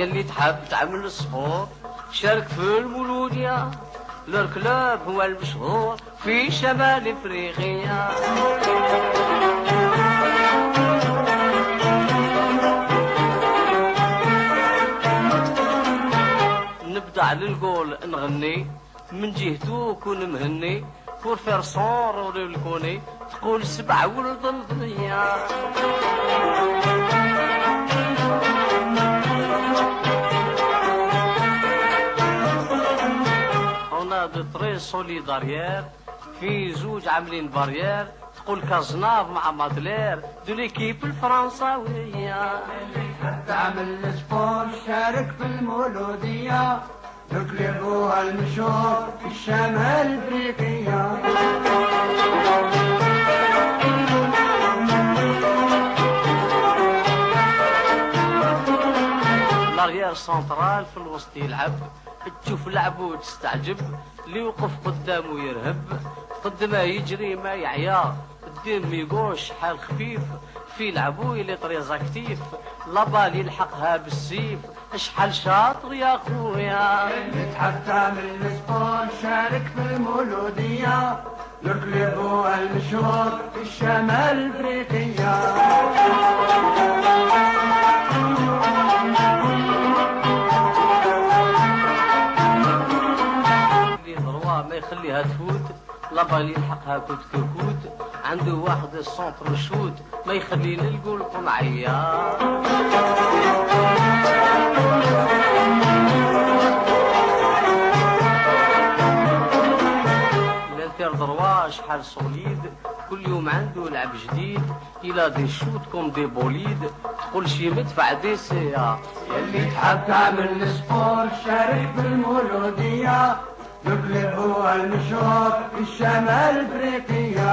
يلي تحب تعمل السبور شارك في المولودية. الكلوب هو المشهور في شمال افريقيا. نبدع للقول نغني من جهتو كون مهني pour faire son rôle الكوني تقول سبع ولد الدنيا. On a de très solidaritaires في زوج عاملين بارير تقول كازناف مع مادلير دو ليكيب الفرنساوية. تعمل سبور شارك في المولودية نكلبوها المشهور في الشمال الافريقية. الاريير سنترال في الوسط يلعب تشوف لعبه وتستعجب اللي يوقف قدامه يرهب قد ما يجري ما يعيا الدم يقوش شحال خفيف في لعبو اللي طريز اكتيف لابال يلحقها بالسيف شحال شاطر يا خويا. اللي تحب تعمل سبور شارك في المولودية الكلوب المشهور في الشمال الافريقية. ما يخليها تفوت لابال يلحقها كوت كوت عنده واحد السونتر شوت ما يخلي نلقوا القمعية. الانتر دروا شحال سوليد كل يوم عنده لعب جديد الى دي شوت كوم دي بوليد تقول شي مدفع دي سيا. يلي تحب تعمل سبور شارك في المولودية الكلوب هو المشهور في الشمال الافريقية.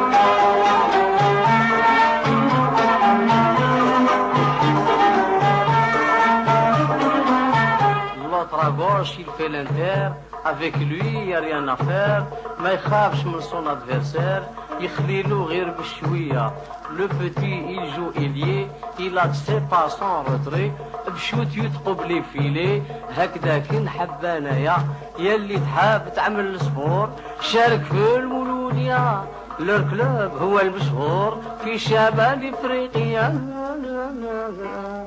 L'autre à gauche il fait l'inter avec lui y a rien à faire ما يخافش من son adversaire يخليلو غير بشوية. Le petit il joue ailier il accepte pas son retrait بشوت يتقب لي فيلي هكذا كي نحب انايا. يلي تحب تعمل سبور شارك في المولودية الكلوب هو المشهور في شمال افريقيا.